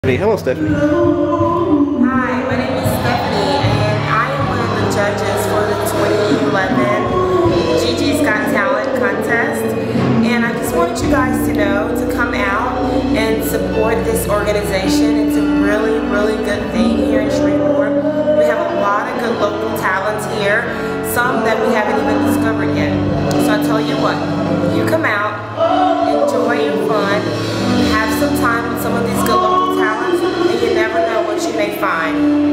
Hello, Stephanie. Hi, my name is Stephanie, and I am one of the judges for the 2011 GiGi's Got Talent contest. And I just wanted you guys to know to come out and support this organization. It's a really, really good thing here in Shreveport. We have a lot of good local talents here, some that we haven't even discovered yet. So I tell you what, you come out, enjoy your fun, have some time with some of these good local talents, and you never know what you may find.